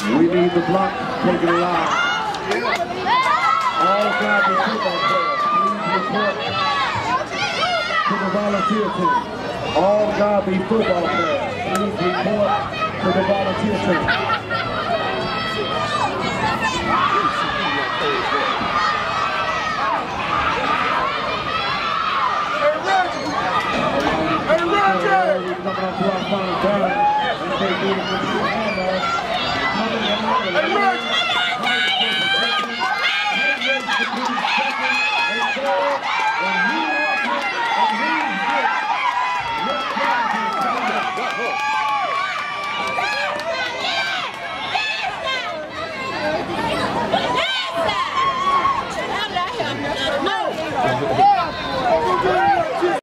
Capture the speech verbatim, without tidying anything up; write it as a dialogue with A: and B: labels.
A: We need the block taken alive. All Godly football players, please report to the volunteer team. All Godly football players, please report to the volunteer team.
B: Hey, Roger!
A: We're coming up to our final down. And they do the handoff.
B: Hey, Roger!
C: No!